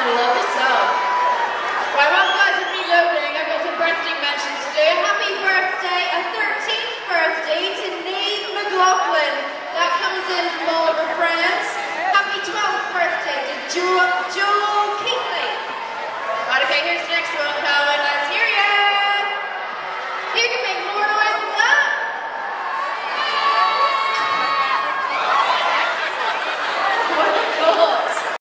lovely song. Right, well guys, we're reloading. I've got some birthday mentions to do. Happy birthday, a 13th birthday to Neve McLaughlin. That comes in from all of her friends. Happy 12th birthday to Joe Keatley. Right, okay, here's the next one, Calvin.